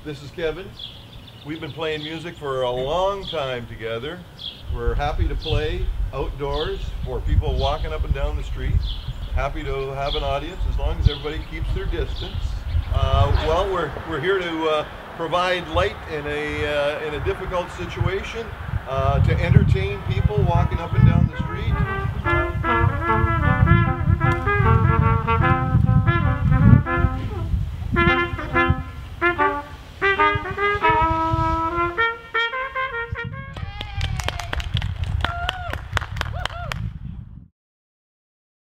This is Kevin. We've been playing music for a long time together. We're happy to play outdoors for people walking up and down the street. Happy to have an audience as long as everybody keeps their distance. Well, we're here to provide light in a difficult situation, to entertain people walking up and down the street.